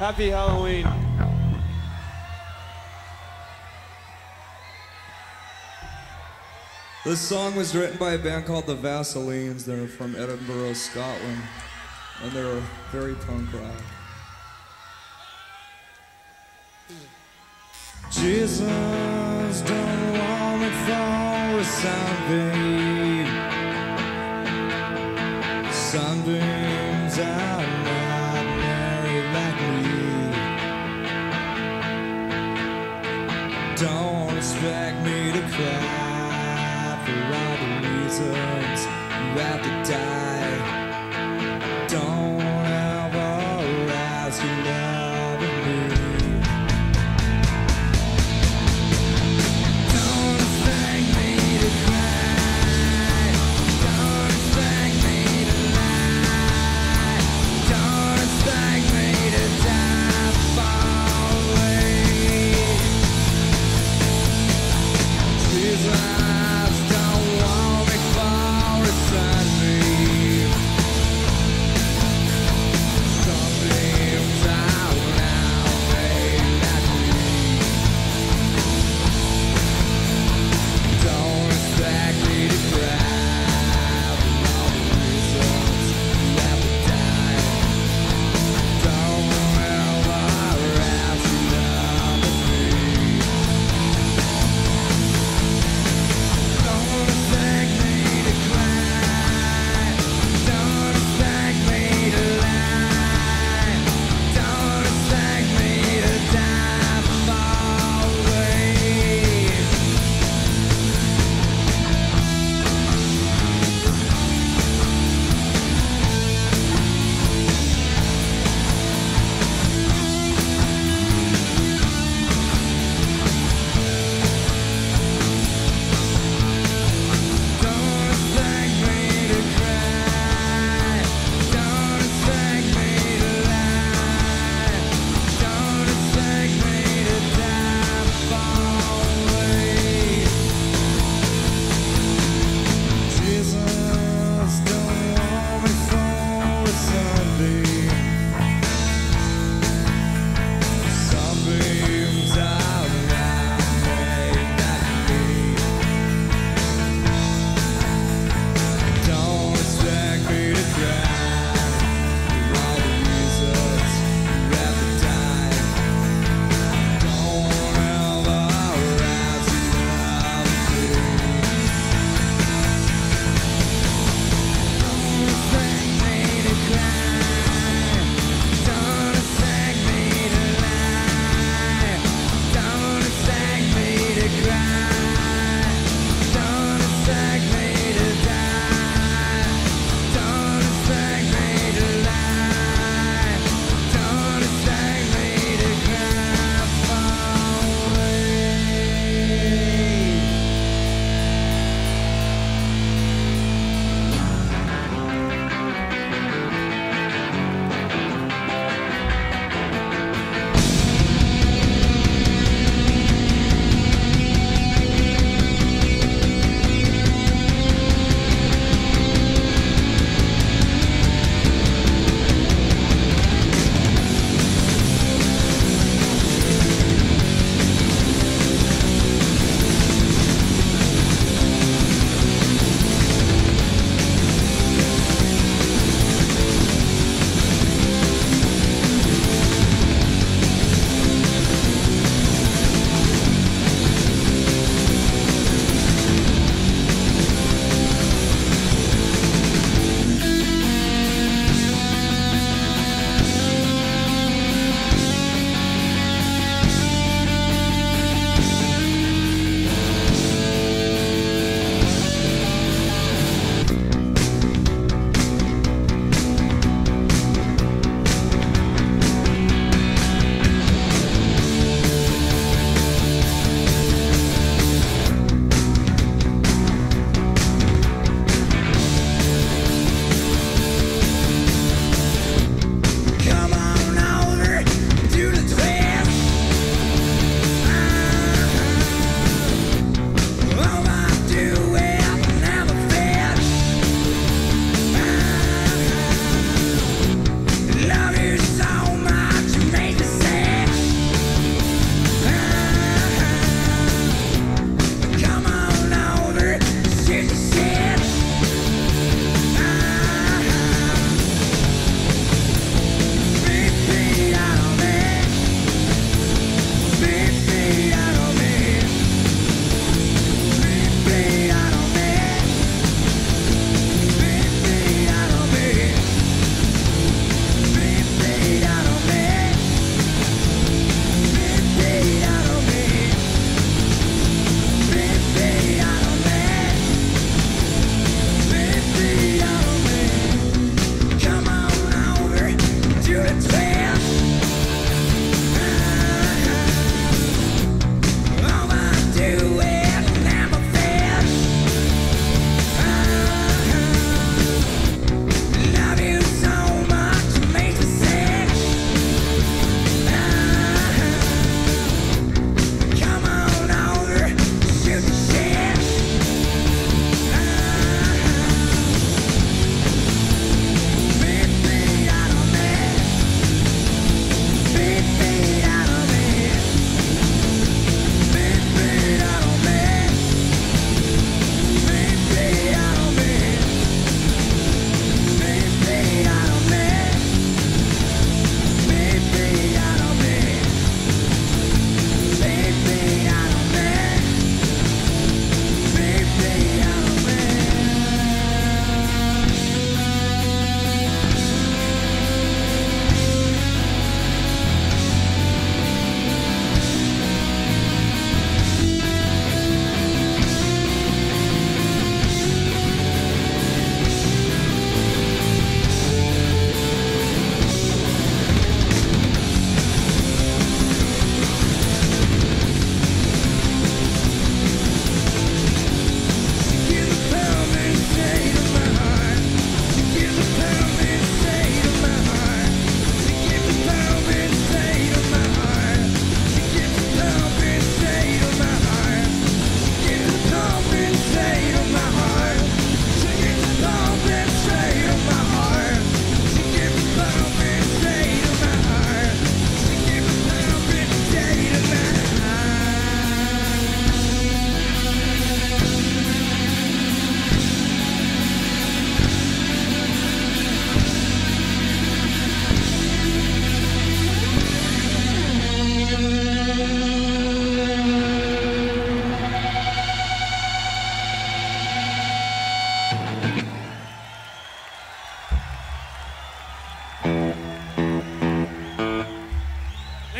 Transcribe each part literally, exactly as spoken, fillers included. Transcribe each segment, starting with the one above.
Happy Halloween. This song was written by a band called the Vaselines. They're from Edinburgh, Scotland, and they're very punk rock. Jesus, don't want me for a sunbeam. Sunbeams are not made like me. Don't expect me to cry for all the reasons you have to die. Don't ever ask your love of me. Don't expect me to cry. Don't expect me to lie.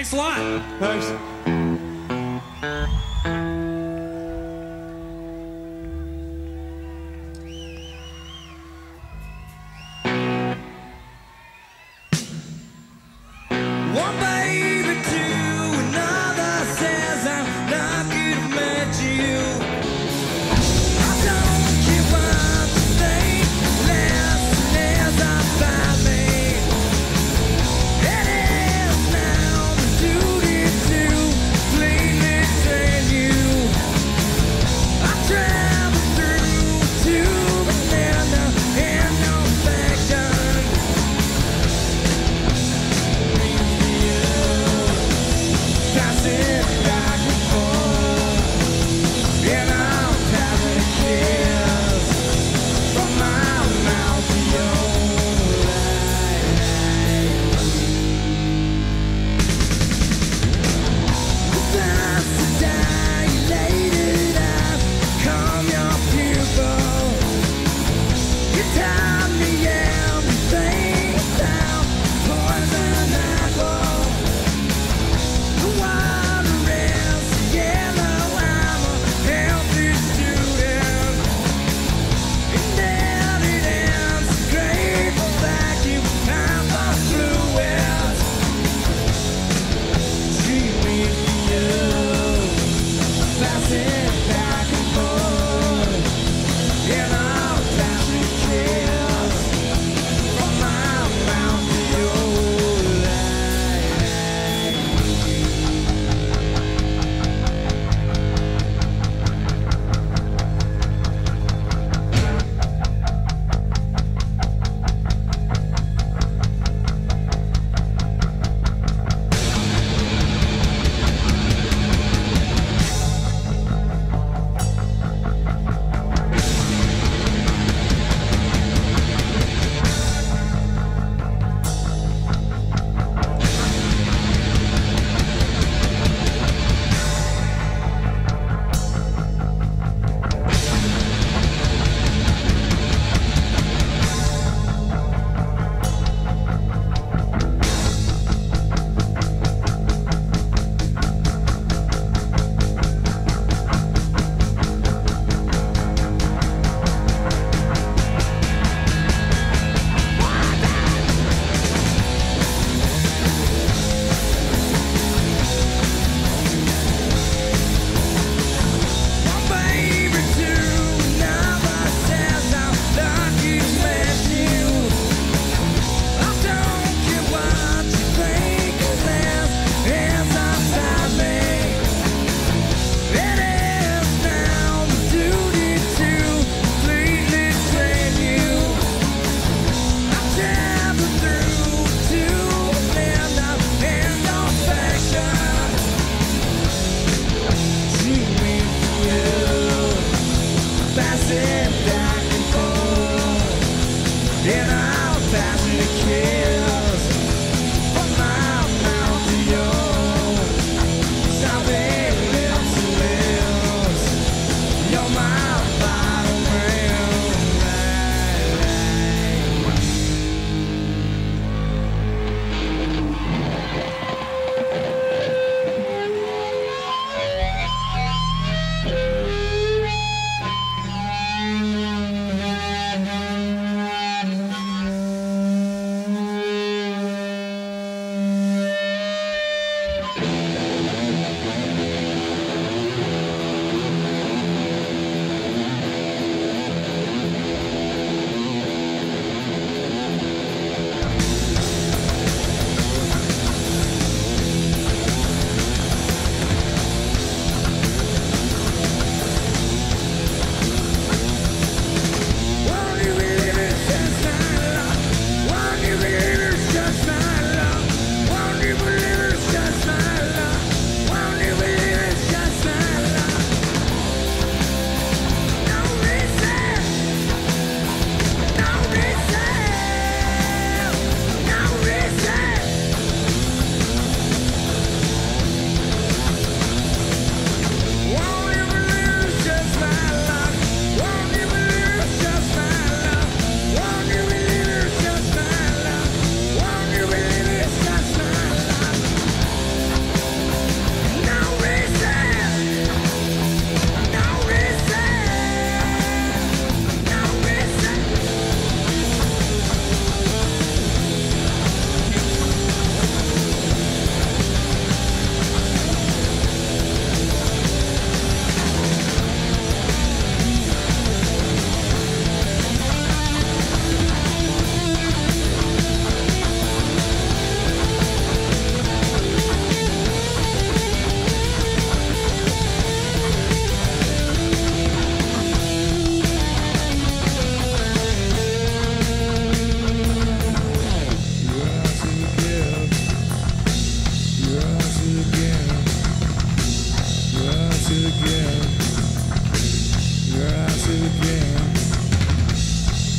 Thanks a lot. Thanks. One baby to another says I'm lucky to meet you. I don't care what you think, less I find me. It is now my duty to completely train you. I travel through to banana and no affection. Passing back and forth, and I'm having a kiss from my mouth to your light. That's the dilated eyes, calm your pupil. You tell me everything down, poison apple. The water is yellow, I'm a healthy student. And then it ends, grateful vacuum, I'm a fluid. Treat me for you, passing back and forth, and I'll pass a kiss from my mouth to your light. One baby to another says I'm lucky to meet you. I don't care what you think, 'cause there's hands outside me. It is now my duty to completely train you. I travel through to land up in no affection. Treat me for you, passing back and forth, and I'll pass you a kiss from my mouth to yours. Something lips to lips, you're my bottom rim.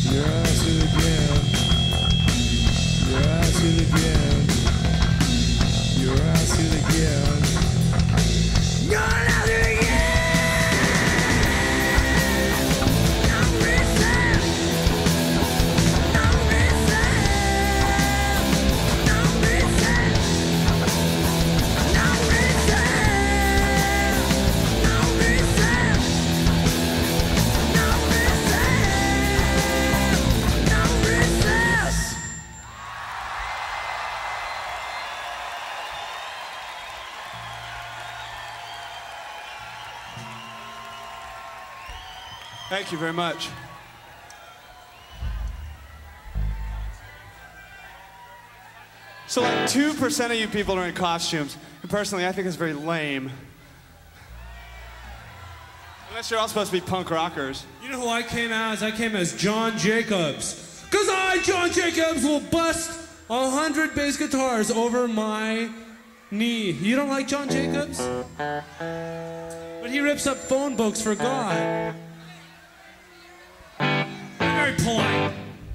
Your eyes hit again. Your eyes hit again. Your eyes hit again. Your eyes hit again. Thank you very much. So like two percent of you people are in costumes, and personally I think it's very lame. Unless you're all supposed to be punk rockers. You know who I came as? I came as John Jacobs. Cause I, John Jacobs, will bust a hundred bass guitars over my knee. You don't like John Jacobs? But he rips up phone books for God. Very polite.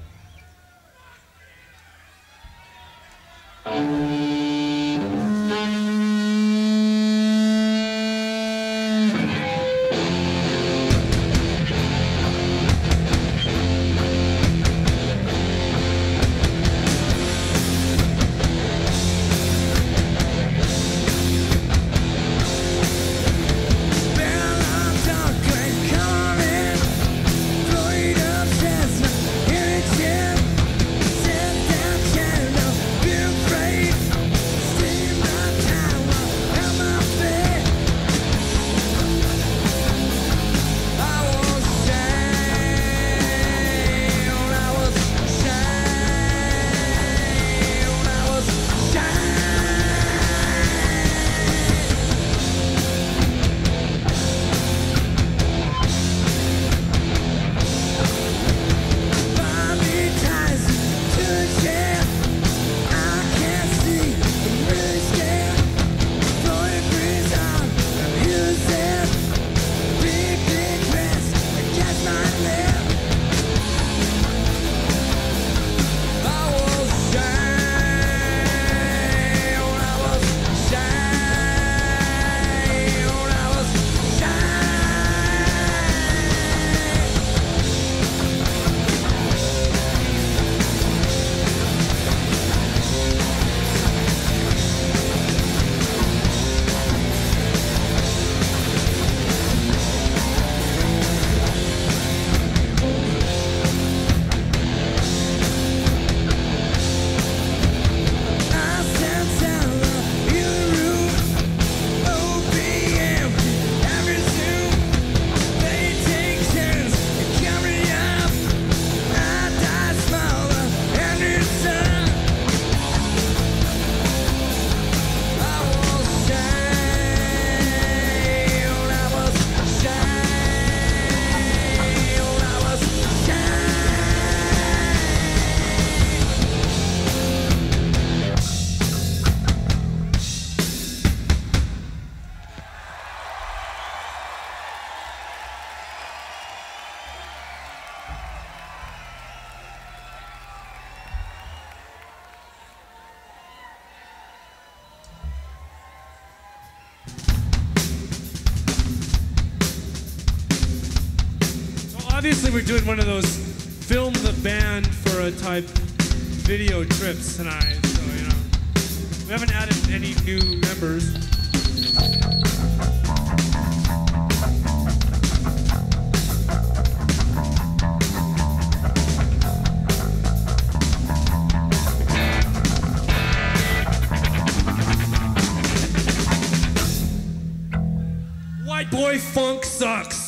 Obviously, we're doing one of those film the band for a type video trips tonight. So, you know, we haven't added any new members. White boy funk sucks.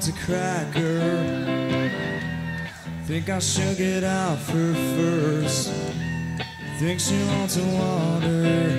wants a cracker. Think I should get off her first. Think she wants a water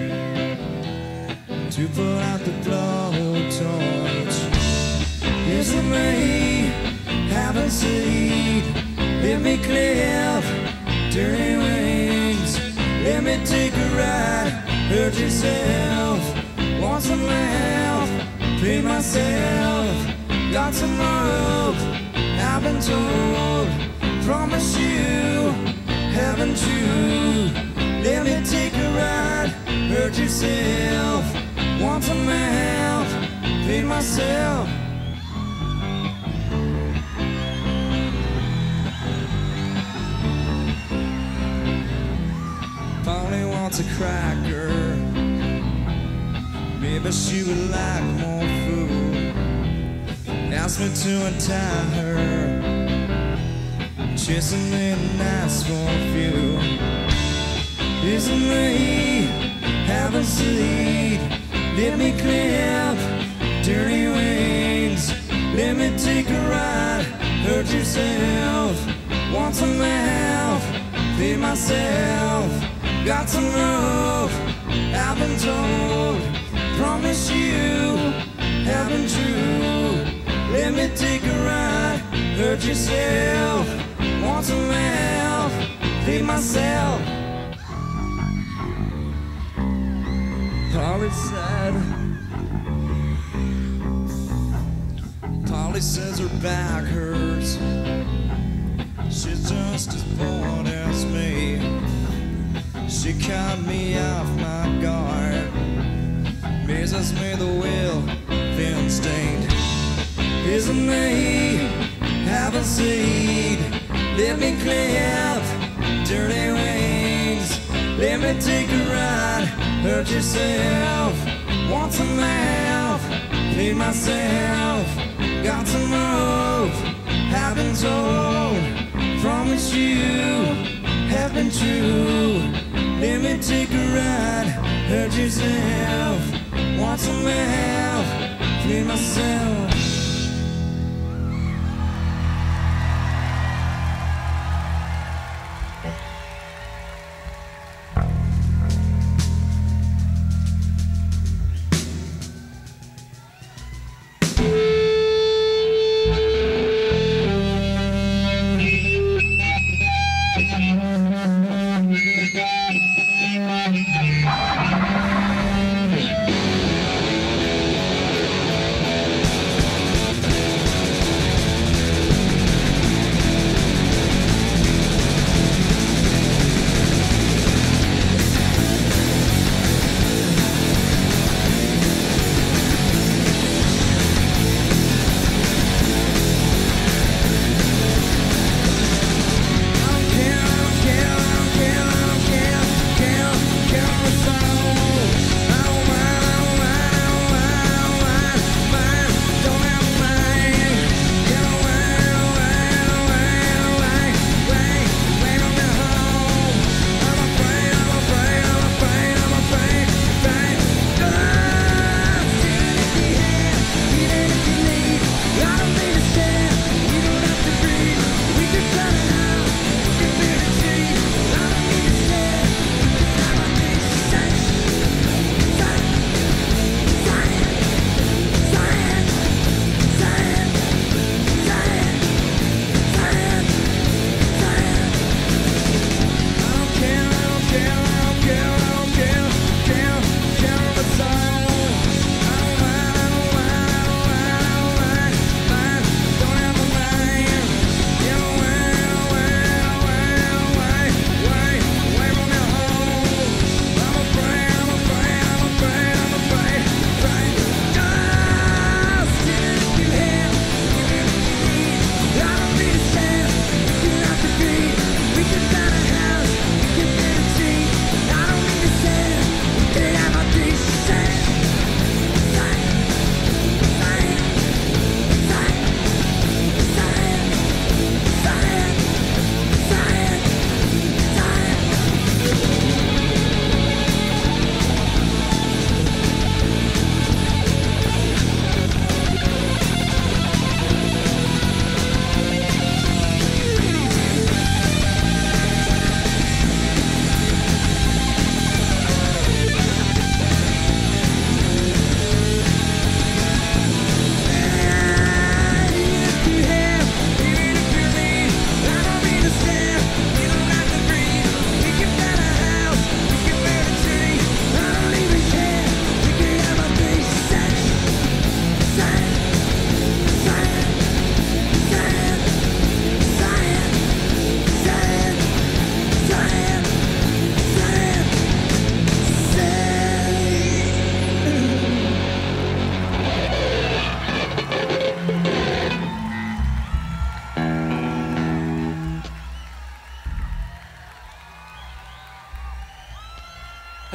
to put out the blowtorch. Isn't me having seed? Let me clip dirty wings. Let me take a ride. Hurt yourself. Want some help? Pay myself. Got some rope. I've been told. Promise you, haven't you? Let me take a ride. Hurt yourself. Want some help? Pay myself. Polly wants a cracker. Maybe she would like more food. Ask me to untie her. Chasing me and ask for a few. Isn't me having seed? Let me clip dirty wings. Let me take a ride. Hurt yourself. Want some help? Pay myself. Got some rope. I've been told. Promise you, haven't you? Let me take a ride. Hurt yourself. Want some help? Pay myself. Polly said. Polly says her back hurts. She's just as bored as me. She caught me off my guard. Mazes me the will, thin stained. Isn't me having seed? Let me clip dirty wings. Let me take a ride. Hurt yourself. Want some help? Pay myself. Got some rope. Haven't told. Promise you, have been true. Let me take a ride. Hurt yourself. Want some help? Pay myself.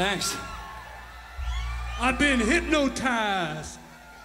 Thanks. I've been hypnotized.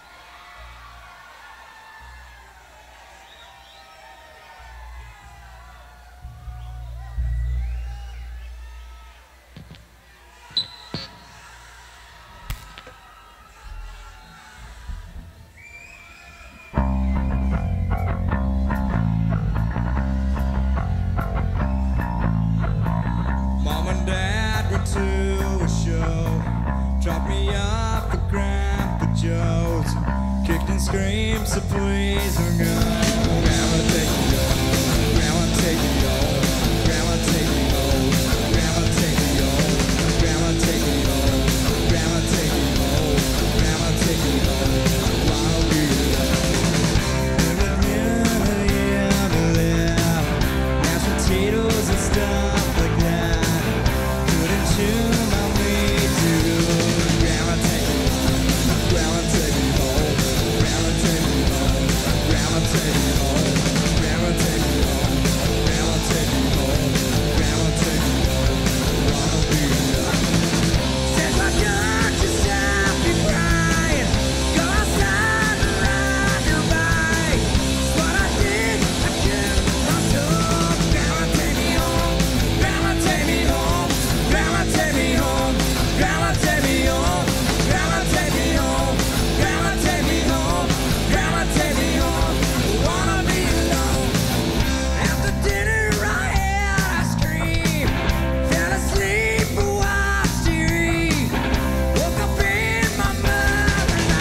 Mom and Dad went to a show, dropped me off at Grandpa Joe's, kicked and screamed, so please don't go. Grandma, take me home. Grandma, take me home. Grandma, take me home. Grandma, take me home. Grandma, take me home. Grandma, take me home. Grandma, take me home. Wanna be alone. In the community of the lab, mashed potatoes and stuff like that. Couldn't you love me too? Grandma, take me home. Grandma, take me home. Grandma, take me home. Grandma, take me home. Grandma, take me home. Grandma, take me home. Grandma, take me home. Wanna be alone. Says my doctor stop me crying. Go outside and ride your bike. It's what I did. I kept my soul. Grandma, take me home. Grandma, take me home. Grandma, take me home. Grandma, take me home. Grandma, take me home. Grandma, take me home. Grandma, take me home. Wanna be alone. After dinner, I had ice cream. Fell asleep and watched T V. Woke up in my mother's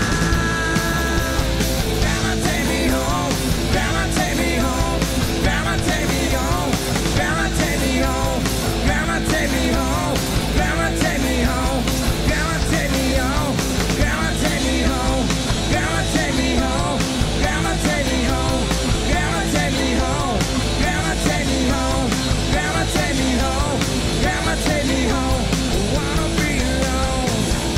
house. Grandma, take me home. Grandma, take me home. Grandma, take me home. Grandma, take me home. Grandma, take me home. Grandma, take me home. Grandma, take me home. Grandma, take me home. Grandma, take me home. Grandma, take me home. Grandma, take me home. Grandma, take me home. Grandma, take me home. Grandma, take me home. Wanna be alone.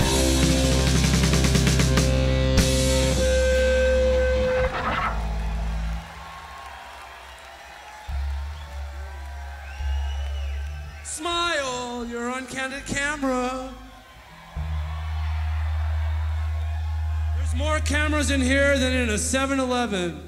Smile, you're on candid camera. There's more cameras in here than in a seven eleven.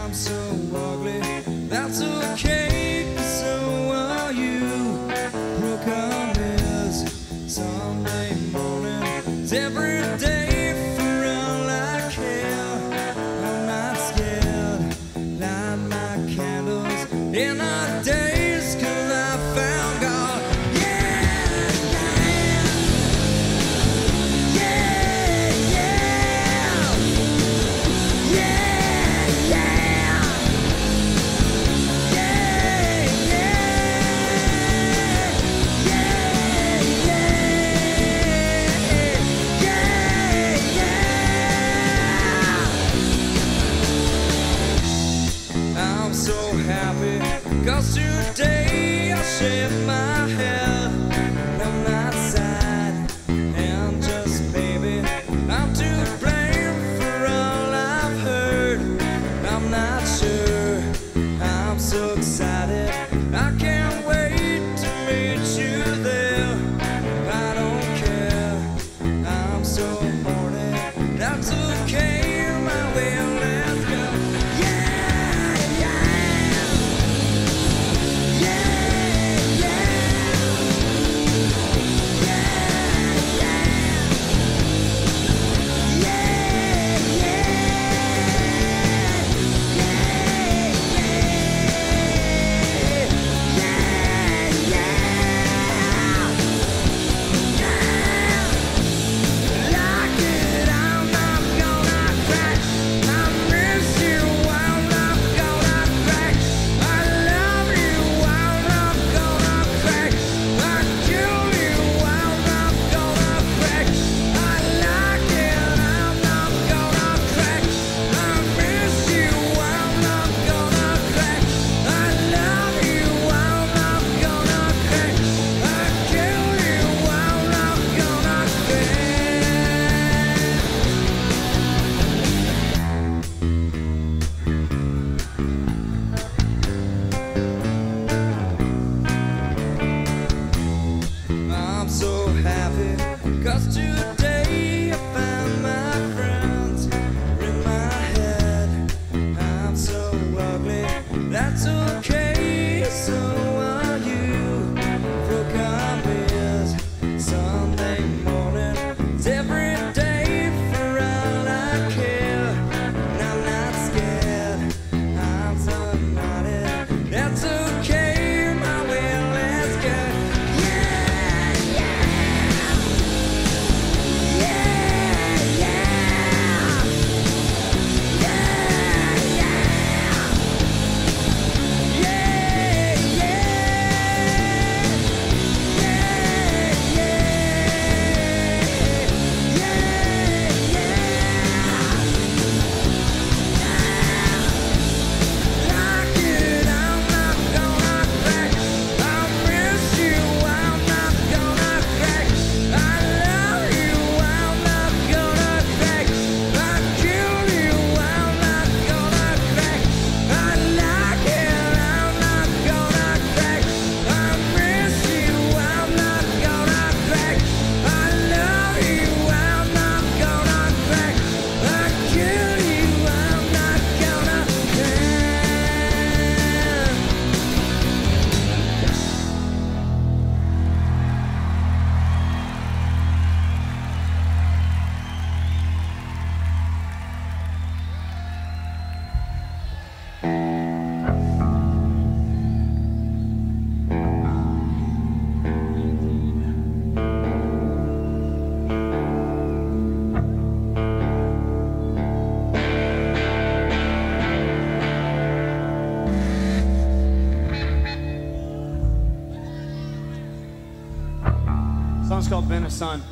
I'm so ugly, that's okay, 'cause so are you. Broken is Sunday mornings every day for all I care. I'm not scared, light my candles in our days, 'cause I found God. Yeah, yeah, yeah, yeah, yeah, yeah, yeah, yeah, I'm so happy, 'cause today I shaved my hair. I'm not sad, and just maybe I'm to blame for all I've heard. I'm not sure, I'm so excited, I can't wait to meet you there. I don't care, I'm so horny, that's okay, my way, let's go. Yeah, yeah, yeah, yeah, yeah, yeah, like it, I'm not gonna crack. I miss you, I'm not gonna crack. I love you, I'm not gonna crack. I kill you, I'm not gonna crack. I like it, I'm not gonna crack. I miss you, I'm not gonna crack. I love you, I'm not gonna crack. I kill you, I'm not gonna crack. I'm so happy, 'cause today I found my friends in my head. I'm so ugly, that's okay, so are you. Broken beers, Sunday morning, it's every day for all I care. And I'm not scared, I'm so naughty, that's okay, my way, let's go. Yeah, yeah, yeah, yeah, yeah, yeah, yeah, like it, I'm not gonna crack. I miss you, I'm not gonna crack. I love you, I'm not gonna crack. I kill you, I'm not gonna crack. I like it, I'm not gonna crack. I miss you, I'm not gonna crack. I love you, I'm not gonna crack. I kill you, I'm not gonna crack. Song's called Been a Sun.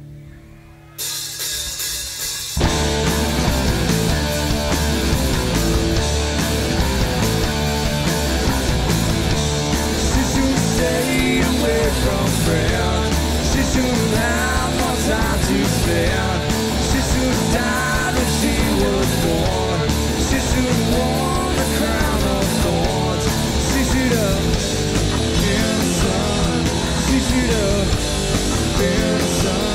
She should stay away from friends. She shouldn't have more time to spend. She should die when she was born. She should worn the crown of thorns. She should have been a son. She should have been a son.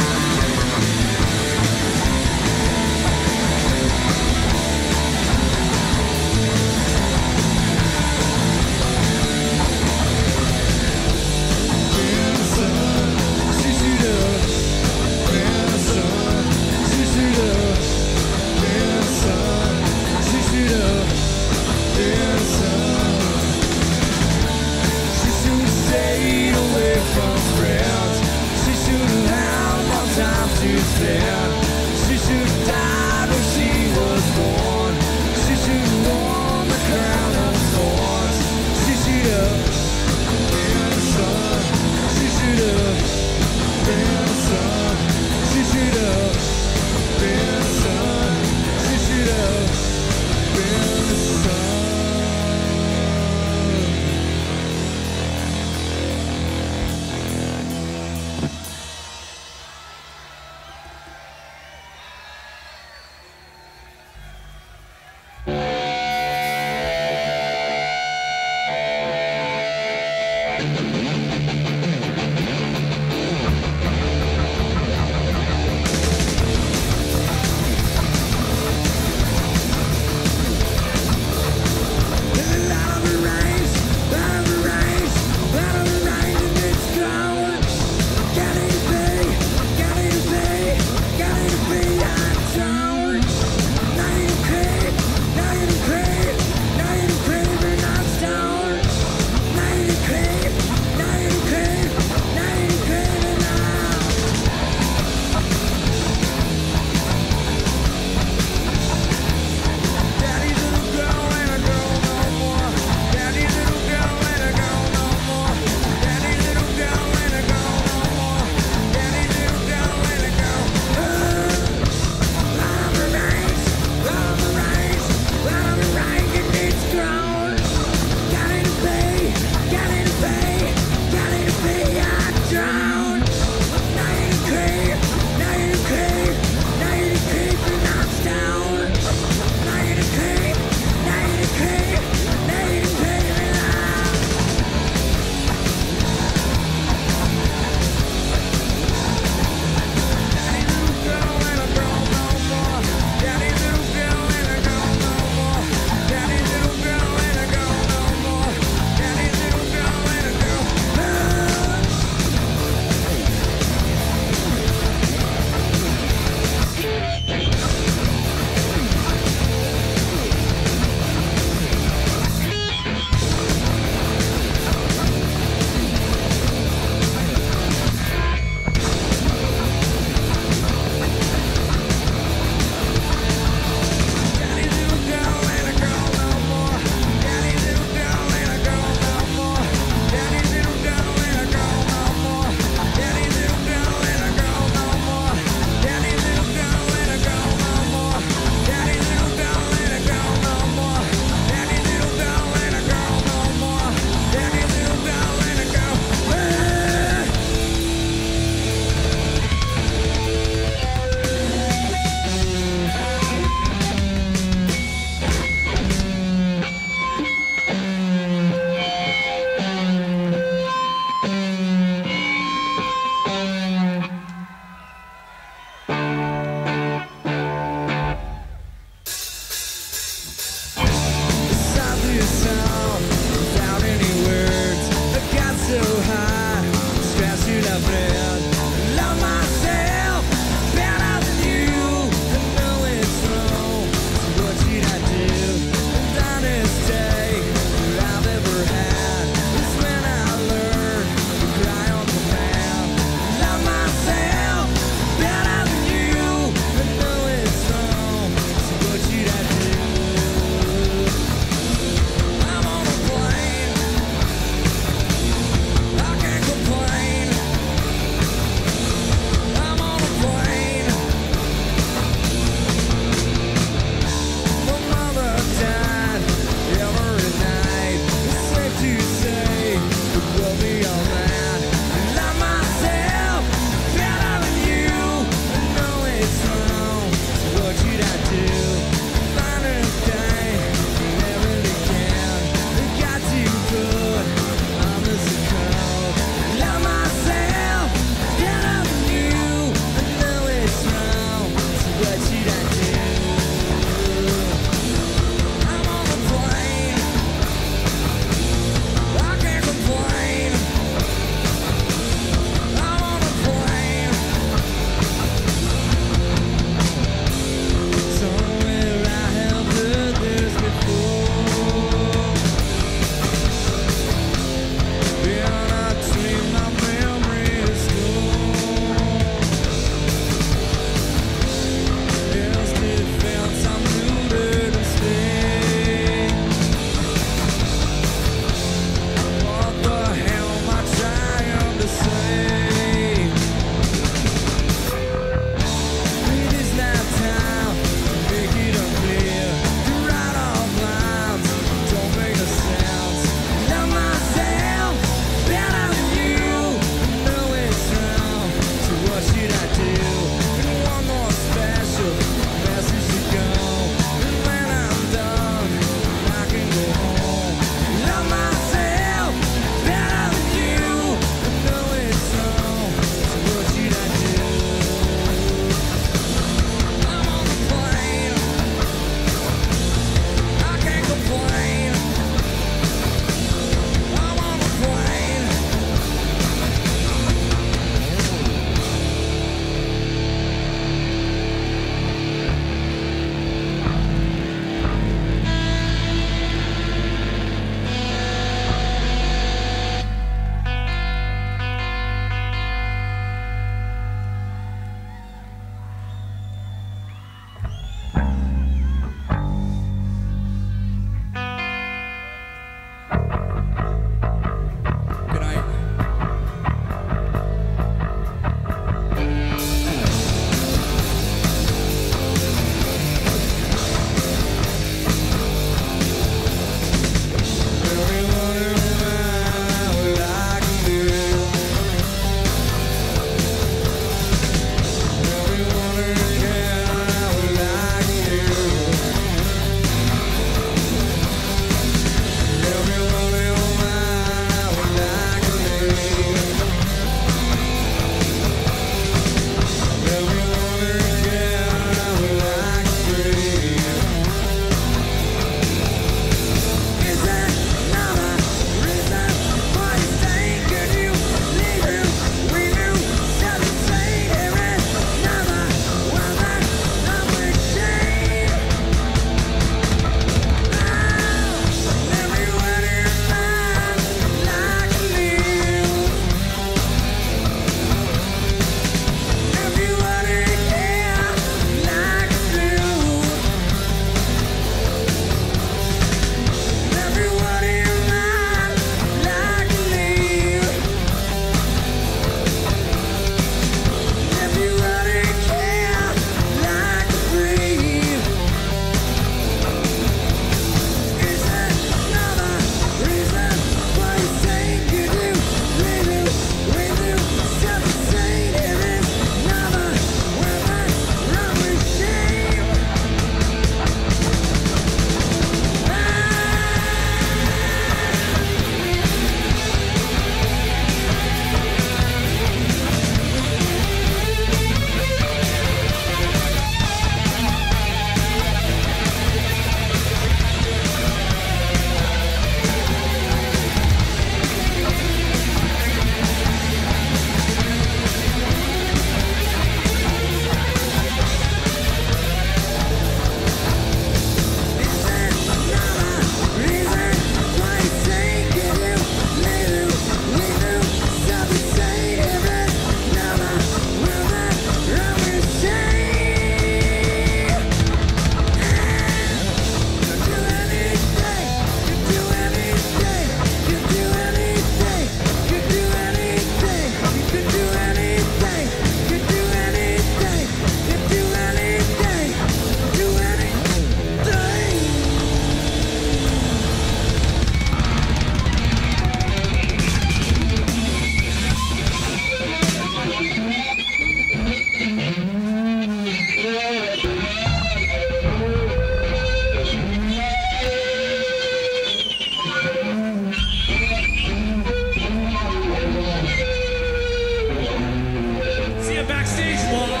backstage wall.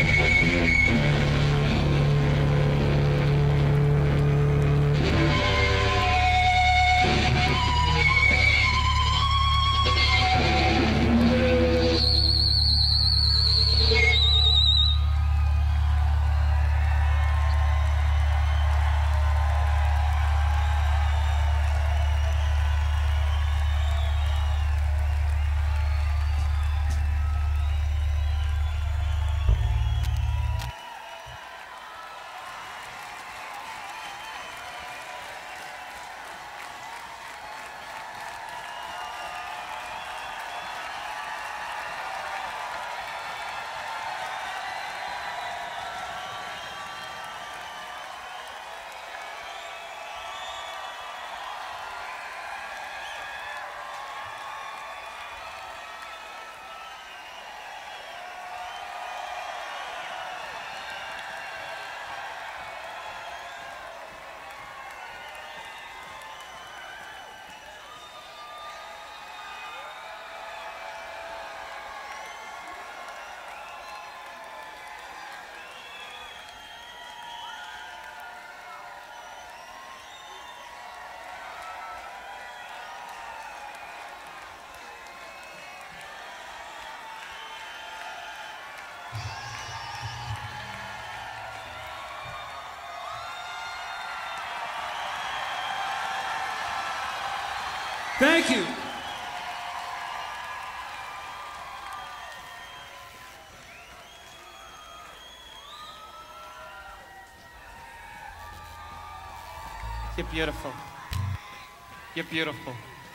Thank you. You're beautiful. You're beautiful.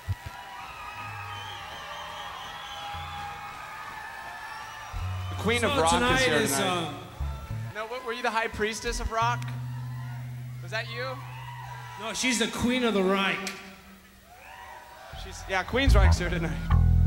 The Queen So of Rock tonight is here is, tonight. um, No, what, were you the High Priestess of Rock? Was that you? no, she's the Queen of the Reich. She's, yeah, Queensryche's here tonight.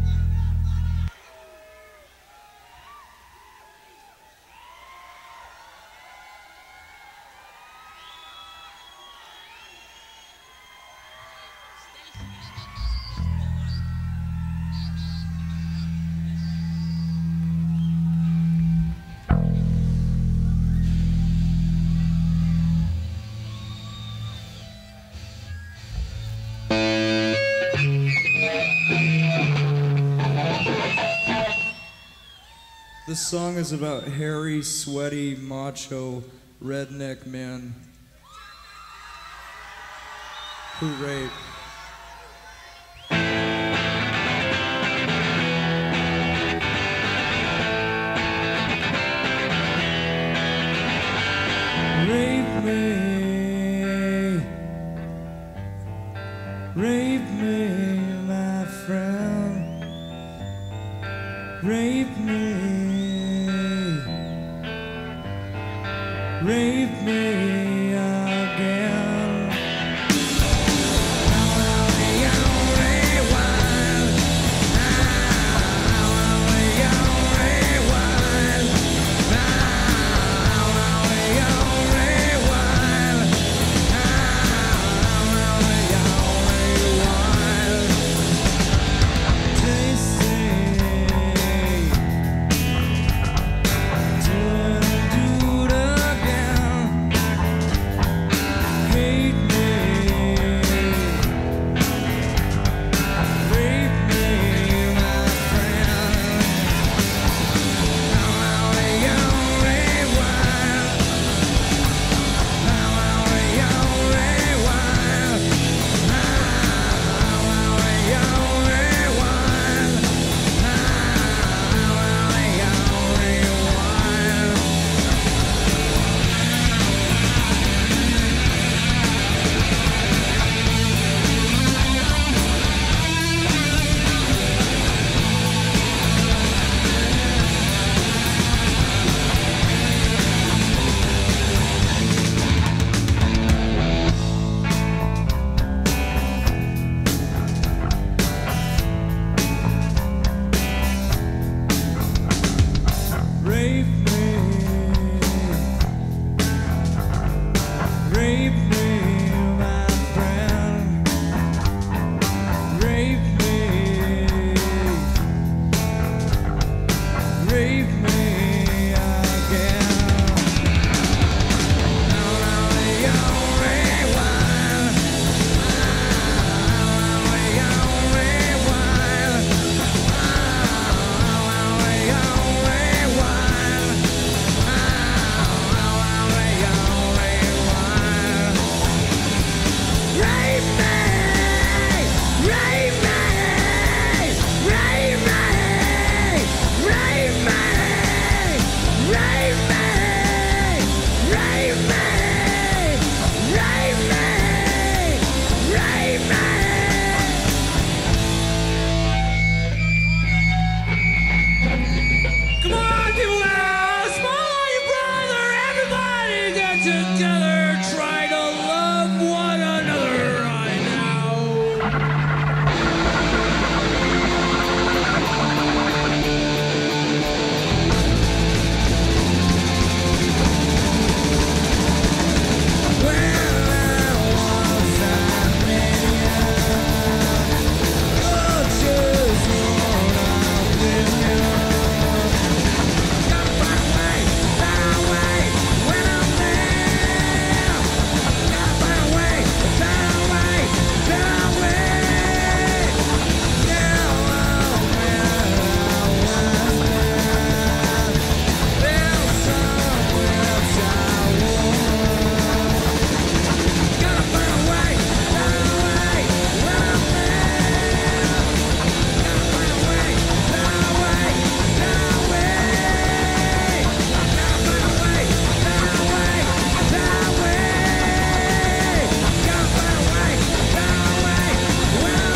This song is about hairy, sweaty, macho, redneck men who rape. Rape me, rape me, my friend, rape me. Rape me again. Rape rape me again. Now I'm the only one. I'm the only one. I'm the only one. I'm the only one. Rape me! Rape me! Rape me! Rape me! Rape me! Rape me! Rape me! Rape me! Come on, people now! Small your brother! Everybody get together! Try to love one another right now! When I was an idiot, you're just one opinion. Gotta find a way, find a way when I'm there. Gotta find a way, find a way, find a way. Now I'm where I was then. There's somewhere I want. Gotta find a way, find a way when I'm there. Gotta find a way, find a way, find a way. Gotta find a way, find a way, find a way. Gotta find a way, find a way when I'm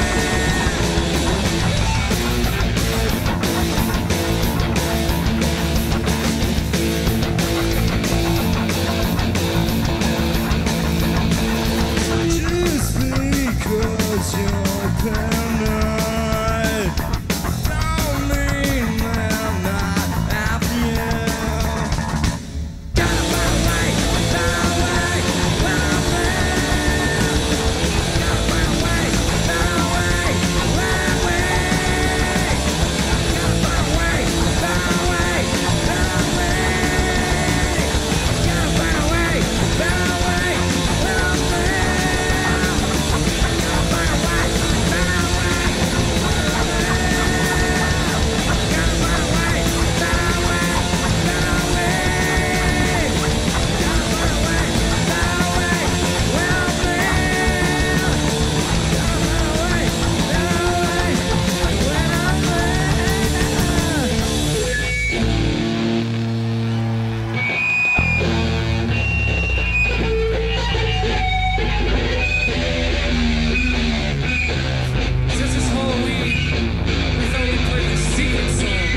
just because you're paranoid don't mean that I'm not after you. Gotta find a way, find a way when I'm there. Gotta find a way, find a way when I'm there. Gotta find a way, find a way, find a way. Gotta find a way, find a way when I'm there. Gotta find a way, find a way when I'm there. Gotta find a way, find a way, find a way. Gotta find a way, find a way when I'm there. Gotta find a way, find a way when I'm Since it's Halloween, we thought we'd play the secret song.